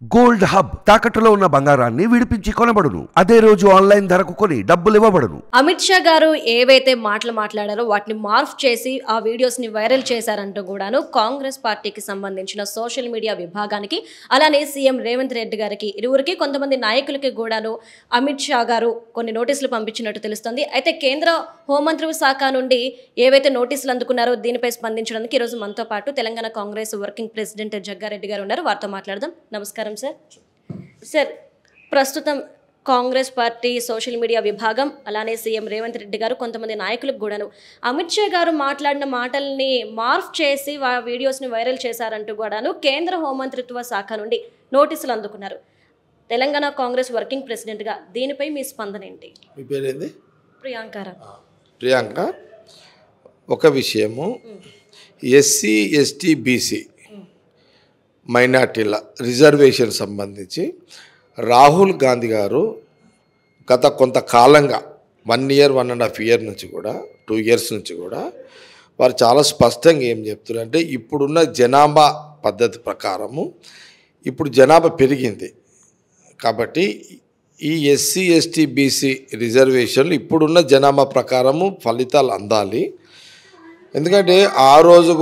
Gold hub తాకట్టులో ఉన్న బంగారాన్ని విడిపించి కొనబడును. అదే రోజు ఆన్లైన్ ధరకు కొని డబ్బులు ఇవ్వబడును. అమిత్ షా గారు ఏవైతే మాటలు మాట్లాడారో వాటిని మార్ఫ్ చేసి ఆ వీడియోస్ ని వైరల్ చేశారంటూ కూడాను కాంగ్రెస్ పార్టీకి సంబంధించిన సోషల్ మీడియా విభాగానికి అలానే సీఎం రేవంత్ రెడ్డి గారికి ఇరువురికి కొంతమంది నాయకులకి కూడాను అమిత్ షా గారు కొన్ని నోటీసులు పంపించినట్టు తెలుస్తుంది. అయితే కేంద్ర హోంమంత్రి శాఖ నుండి ఏవైతే నోటీసులు అందుకున్నారో దీనిపై స్పందించడానికి ఈరోజు మనతో పాటు తెలంగాణ కాంగ్రెస్ వర్కింగ్ ప్రెసిడెంట్ జగ్గారెడ్డి గారు ఉన్నారు. వారితో మాట్లాడదాం. నమస్కారం సార్. ప్రస్తుతం కాంగ్రెస్ పార్టీ సోషల్ మీడియా విభాగం అలానే సీఎం రేవంత్ రెడ్డి గారు కొంతమంది నాయకులకు కూడాను అమిత్ షా గారు మాట్లాడిన మాటల్ని మార్ఫ్ చేసి వీడియోస్ని వైరల్ చేశారంటూ కూడాను కేంద్ర హోంమంత్రిత్వ శాఖ నుండి నోటీసులు అందుకున్నారు. తెలంగాణ కాంగ్రెస్ వర్కింగ్ ప్రెసిడెంట్గా దీనిపై మీ స్పందన ఏంటి? మీ పేరేంది? ప్రియాంక. ఒక విషయము, ఎస్సీ ఎస్టీ బీసీ మైనార్టీల రిజర్వేషన్ సంబంధించి రాహుల్ గాంధీ గారు గత కొంతకాలంగా 1 year 1.5 years నుంచి కూడా 2 years నుంచి కూడా వారు చాలా స్పష్టంగా ఏం చెప్తున్నారంటే ఇప్పుడున్న జనాభా పద్ధతి ప్రకారము ఇప్పుడు జనాభా పెరిగింది కాబట్టి ఈ ఎస్సీ ఎస్టీ బీసీ రిజర్వేషన్లు ఇప్పుడున్న జనాభా ప్రకారము ఫలితాలు అందాలి. ఎందుకంటే ఆ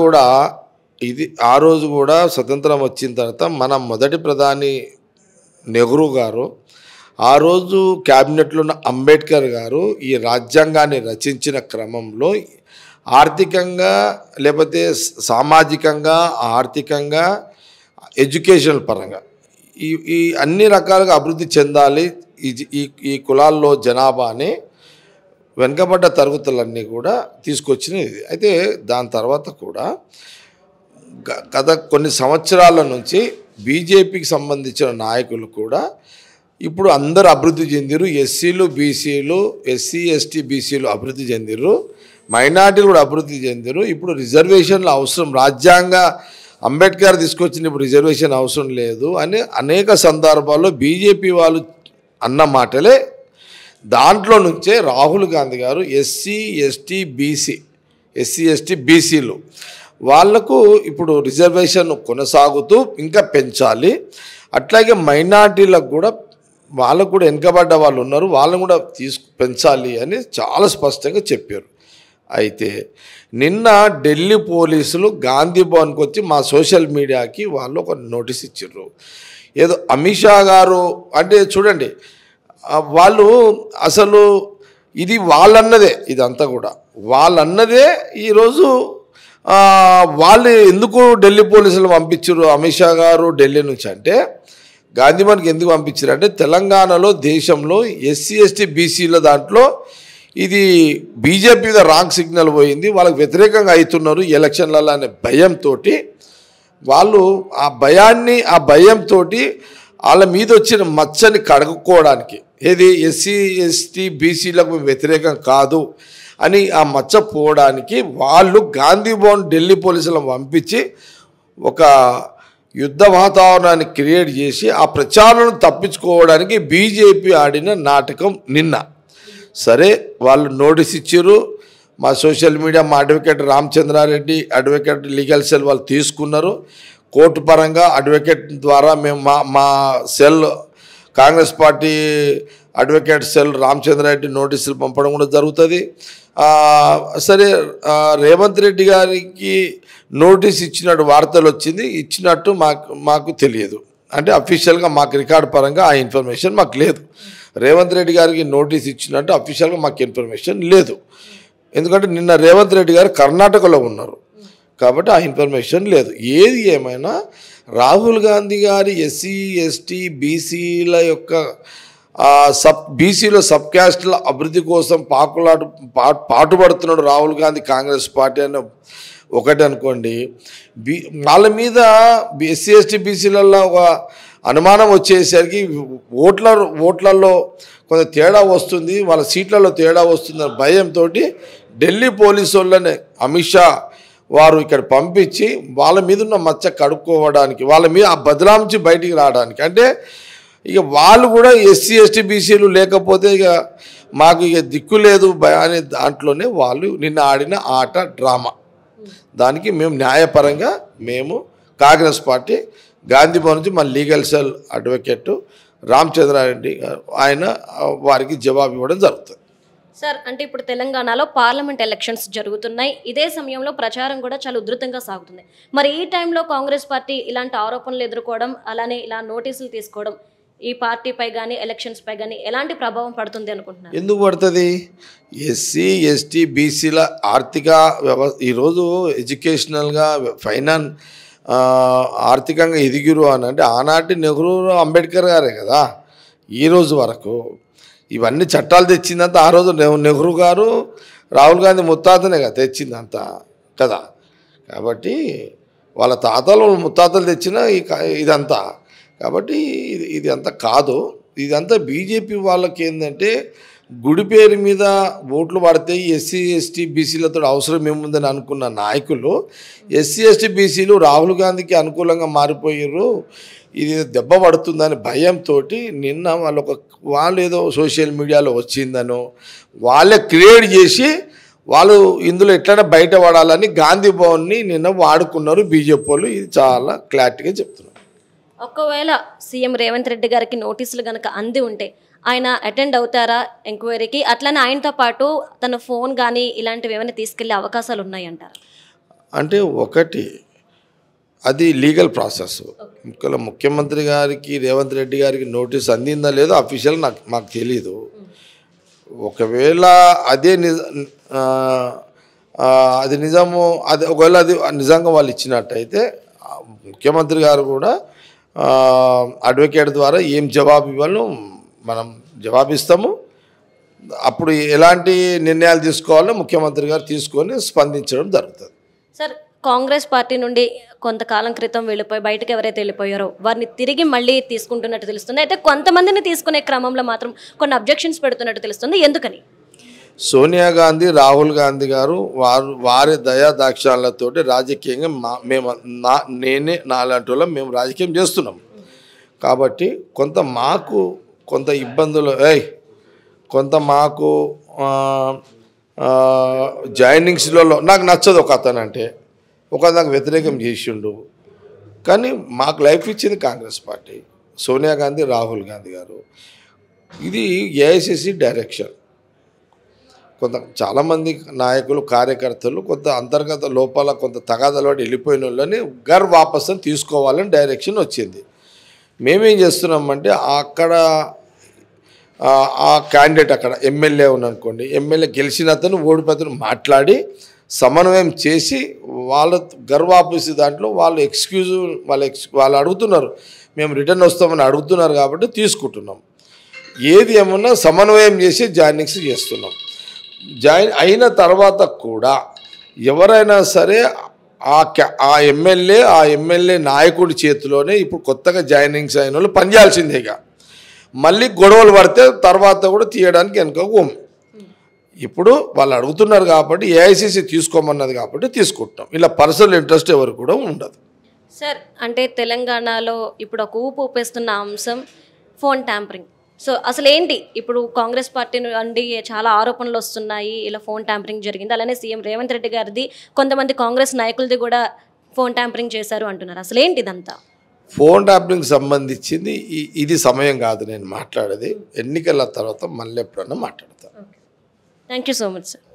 రోజు కూడా స్వతంత్రం వచ్చిన తర్వాత మన మొదటి ప్రధాని నెహ్రూ గారు ఆ రోజు క్యాబినెట్లో ఉన్న అంబేద్కర్ గారు ఈ రాజ్యాంగాన్ని రచించిన క్రమంలో ఆర్థికంగా లేకపోతే సామాజికంగా ఆర్థికంగా ఎడ్యుకేషనల్ పరంగా ఈ అన్ని రకాలుగా అభివృద్ధి చెందాలి ఈ కులాల్లో జనాభాని వెనుకబడ్డ తరగతులన్నీ కూడా తీసుకొచ్చినది. అయితే దాని తర్వాత కూడా గత కొన్ని సంవత్సరాల నుంచి బీజేపీకి సంబంధించిన నాయకులు కూడా ఇప్పుడు అందరూ అభివృద్ధి చెందిరు. ఎస్సీలు బీసీలు ఎస్సీ ఎస్టీ బీసీలు అభివృద్ధి చెందిరు, మైనార్టీలు కూడా అభివృద్ధి చెందిరు. ఇప్పుడు రిజర్వేషన్లు అవసరం, రాజ్యాంగ అంబేద్కర్ తీసుకొచ్చిన ఇప్పుడు రిజర్వేషన్ అవసరం లేదు అని అనేక సందర్భాల్లో బీజేపీ వాళ్ళు అన్న మాటలే. దాంట్లో నుంచే రాహుల్ గాంధీ గారు ఎస్సీ ఎస్టీ బీసీలు వాళ్లకు ఇప్పుడు రిజర్వేషన్ కొనసాగుతూ ఇంకా పెంచాలి. అట్లాగే మైనార్టీలకు కూడా వాళ్ళకు కూడా వెనుకబడ్డ వాళ్ళు ఉన్నారు, వాళ్ళని కూడా పెంచాలి అని చాలా స్పష్టంగా చెప్పారు. అయితే నిన్న ఢిల్లీ పోలీసులు గాంధీ భవన్కి వచ్చి మా సోషల్ మీడియాకి వాళ్ళు ఒక నోటీస్ ఇచ్చారు. ఏదో అమిత్ షా గారు అంటే చూడండి, వాళ్ళు అసలు ఇది వాళ్ళన్నదే, ఇదంతా కూడా వాళ్ళన్నదే. ఈరోజు వాళ్ళు ఎందుకు ఢిల్లీ పోలీసులు పంపించారు అమిత్ షా గారు ఢిల్లీ నుంచి అంటే, గాంధీభవన్కి ఎందుకు పంపించారు అంటే తెలంగాణలో దేశంలో ఎస్సీ ఎస్టీ బీసీల దాంట్లో ఇది బీజేపీ మీద రాంగ్ సిగ్నల్ పోయింది, వాళ్ళకి వ్యతిరేకంగా అవుతున్నారు ఎలక్షన్లలో అనే భయంతో వాళ్ళు ఆ భయంతో వాళ్ళ మీద వచ్చిన మచ్చని కడుక్కోవడానికి ఏది ఎస్సీ ఎస్టీ బీసీలకు వ్యతిరేకం కాదు అని ఆ మచ్చ పోవడానికి వాళ్ళు గాంధీ భవన్ ఢిల్లీ పోలీసులను పంపించి ఒక యుద్ధ వాతావరణాన్ని క్రియేట్ చేసి ఆ ప్రచారం తప్పించుకోవడానికి బీజేపీ ఆడిన నాటకం నిన్న. సరే, వాళ్ళు నోటీస్ ఇచ్చారు. మా సోషల్ మీడియా, మా advocate Ramachandrareddy advocate legal cell వాళ్ళు తీసుకున్నారు. కోర్టు పరంగా అడ్వకేట్ ద్వారా మేము మా cell Congress party advocate cell Ramachandrareddy నోటీసులు పంపడం కూడా జరుగుతుంది. సరే, రేవంత్ రెడ్డి గారికి నోటీస్ ఇచ్చినట్టు వార్తలు వచ్చింది, ఇచ్చినట్టు మాకు తెలియదు. అంటే అఫీషియల్గా మాకు రికార్డు పరంగా ఆ ఇన్ఫర్మేషన్ మాకు లేదు. రేవంత్ రెడ్డి గారికి నోటీస్ ఇచ్చినట్టు అఫీషియల్గా మాకు ఇన్ఫర్మేషన్ లేదు. ఎందుకంటే నిన్న రేవంత్ రెడ్డి గారు కర్ణాటకలో ఉన్నారు కాబట్టి ఆ ఇన్ఫర్మేషన్ లేదు. ఏది ఏమైనా రాహుల్ గాంధీ గారి ఎస్సీ ఎస్టీ బీసీల యొక్క బీసీలో సబ్ క్యాస్ట్ల అభివృద్ధి కోసం పాటుపడుతున్నాడు రాహుల్ గాంధీ కాంగ్రెస్ పార్టీ అని ఒకటి అనుకోండి. వాళ్ళ మీద ఎస్సీ ఎస్టీ బీసీలలో ఒక అనుమానం వచ్చేసరికి ఓట్లలో కొంత తేడా వస్తుంది, వాళ్ళ సీట్లలో తేడా వస్తుందని భయంతో ఢిల్లీ పోలీసు వాళ్ళని అమిత్ షా వారు ఇక్కడ పంపించి వాళ్ళ మీద ఉన్న మచ్చ కడుక్కోవడానికి, వాళ్ళ మీద ఆ బదలాంచి బయటికి రావడానికి. అంటే ఇక వాళ్ళు కూడా ఎస్సీ ఎస్టీ బీసీలు లేకపోతే ఇక మాకు ఇక దిక్కు లేదు అనే దాంట్లోనే వాళ్ళు నిన్న ఆడిన ఆట డ్రామా. దానికి మేము న్యాయపరంగా కాంగ్రెస్ పార్టీ గాంధీ భవన్ నుంచి మన లీగల్ సెల్ అడ్వకేట్ రామచంద్రారెడ్డి గారు ఆయన వారికి జవాబు ఇవ్వడం జరుగుతుంది. సార్, అంటే ఇప్పుడు తెలంగాణలో పార్లమెంట్ ఎలక్షన్స్ జరుగుతున్నాయి. ఇదే సమయంలో ప్రచారం కూడా చాలా ఉధృతంగా సాగుతుంది. మరి ఈ టైంలో కాంగ్రెస్ పార్టీ ఇలాంటి ఆరోపణలు ఎదుర్కోవడం, అలానే ఇలా నోటీసులు తీసుకోవడం ఈ పార్టీపై కానీ ఎలక్షన్స్ పై కానీ ఎలాంటి ప్రభావం పడుతుంది అనుకుంటున్నారు? ఎందుకు పడుతుంది? ఎస్సీ ఎస్టీ బీసీల ఆర్థిక వ్యవస్థ ఈరోజు ఎడ్యుకేషనల్గా ఆర్థికంగా ఎదిగిరు అని అంటే ఆనాటి నెహ్రూ అంబేద్కర్ గారే కదా. ఈరోజు వరకు ఇవన్నీ చట్టాలు తెచ్చిందంతా ఆ రోజు నెహ్రూ గారు, రాహుల్ గాంధీ ముత్తాతనే కదా తెచ్చిందంతా కదా. కాబట్టి వాళ్ళ తాతలు ముత్తాతలు తెచ్చిన ఇదంతా. కాబట్టి ఇది అంతా కాదు. ఇదంతా బీజేపీ వాళ్ళకి ఏంటంటే గుడి పేరు మీద ఓట్లు పడితే ఎస్సీ ఎస్టీ బీసీలతో అవసరం ఏముందని అనుకున్న నాయకులు ఎస్సీ ఎస్టీ బీసీలు రాహుల్ గాంధీకి అనుకూలంగా మారిపోయారు, ఇది దెబ్బ పడుతుందని భయంతో నిన్న వాళ్ళు ఏదో సోషల్ మీడియాలో వచ్చిందనో వాళ్ళే క్రియేట్ చేసి వాళ్ళు ఇందులో ఎట్లైనా బయటపడాలని గాంధీ భవన్ని నిన్న వాడుకున్నారు బీజేపీ వాళ్ళు. ఇది చాలా క్లారిటీగా చెప్తున్నారు. ఒకవేళ సీఎం రేవంత్ రెడ్డి గారికి నోటీసులు కనుక అంది ఉంటే ఆయన అటెండ్ అవుతారా ఎంక్వైరీకి? అట్లనే ఆయనతో పాటు తన ఫోన్ కానీ ఇలాంటివి ఏమైనా తీసుకెళ్లే అవకాశాలు ఉన్నాయంటారా? అంటే ఒకటి అది లీగల్ ప్రాసెస్. ముఖ్యమంత్రి గారికి రేవంత్ రెడ్డి గారికి నోటీస్ అందిందా లేదో అఫీషియల్ మాకు తెలియదు. ఒకవేళ అది నిజము, అది ఒకవేళ అది నిజంగా వాళ్ళు ఇచ్చినట్టయితే ముఖ్యమంత్రి గారు కూడా అడ్వకేట్ ద్వారా ఏం జవాబు ఇవ్వాలో మనం జవాబిస్తాము. అప్పుడు ఎలాంటి నిర్ణయాలు తీసుకోవాలో ముఖ్యమంత్రి గారు తీసుకొని స్పందించడం జరుగుతుంది. సార్, కాంగ్రెస్ పార్టీ నుండి కొంతకాలం క్రితం బయటకు ఎవరైతే వెళ్ళిపోయారో వారిని తిరిగి మళ్ళీ తీసుకుంటున్నట్టు తెలుస్తుంది. అయితే కొంతమందిని తీసుకునే క్రమంలో మాత్రం కొన్ని అబ్జెక్షన్స్ పెడుతున్నట్టు తెలుస్తుంది. ఎందుకని? సోనియా గాంధీ, రాహుల్ గాంధీ గారు వారి దయా దాక్షాలతోటి రాజకీయంగా నేనే నాలాంటి వాళ్ళం మేము రాజకీయం చేస్తున్నాం. కాబట్టి కొంత ఇబ్బందులు మాకు జాయినింగ్స్లలో నాకు నచ్చదు. ఒక అతను అంటే నాకు వ్యతిరేకం చేసిండు. కానీ మాకు లైఫ్ ఇచ్చింది కాంగ్రెస్ పార్టీ, సోనియా గాంధీ, రాహుల్ గాంధీ గారు. ఇది ఏఐసిసి డైరెక్షన్. చాలామంది నాయకులు, కార్యకర్తలు కొంత అంతర్గత లోపాల కొంత తగాదలు వెళ్ళిపోయిన వాళ్ళని వాపస్ అని తీసుకోవాలని డైరెక్షన్ వచ్చింది. మేమేం చేస్తున్నామంటే అక్కడ ఆ క్యాండిడేట్ అక్కడ ఎమ్మెల్యే ఉన్నానుకోండి, ఎమ్మెల్యే గెలిచిన అతను ఓడిపోతను మాట్లాడి సమన్వయం చేసి వాళ్ళ వాపసి దాంట్లో వాళ్ళు అడుగుతున్నారు, మేము రిటర్న్ వస్తామని అడుగుతున్నారు కాబట్టి తీసుకుంటున్నాం. ఏది ఏమన్నా సమన్వయం చేసి జాయినింగ్స్ చేస్తున్నాం. జాయిన్ అయిన తర్వాత కూడా ఎవరైనా సరే ఆ ఎమ్మెల్యే నాయకుడి చేతిలోనే ఇప్పుడు కొత్తగా జాయినింగ్స్ అయిన వాళ్ళు పనిచేయాల్సిందేగా. మళ్ళీ గొడవలు పడితే తర్వాత కూడా తీయడానికి వెనుక ఇప్పుడు వాళ్ళు అడుగుతున్నారు కాబట్టి ఏఐసిసి తీసుకోమన్నది కాబట్టి తీసుకుంటాం. ఇలా పర్సనల్ ఇంట్రెస్ట్ ఎవరు కూడా ఉండదు. సార్, అంటే తెలంగాణలో ఇప్పుడు ఒక ఊపేస్తున్న అంశం ఫోన్ ట్యాంపరింగ్. సో అసలు ఏంటి ఇప్పుడు కాంగ్రెస్ పార్టీ నుండి చాలా ఆరోపణలు వస్తున్నాయి, ఇలా ఫోన్ ట్యాంపరింగ్ జరిగింది. అలానే సీఎం రేవంత్ రెడ్డి గారిది కొంతమంది కాంగ్రెస్ నాయకులది కూడా ఫోన్ ట్యాంపరింగ్ చేశారు అంటున్నారు. అసలు ఏంటి ఇదంతా? ఫోన్ ట్యాపింగ్ సంబంధించింది ఇది సమయం కాదు నేను మాట్లాడేది. ఎన్నికల తర్వాత మళ్ళీ ఎప్పుడన్నా మాట్లాడతాను. Thank you so much sir.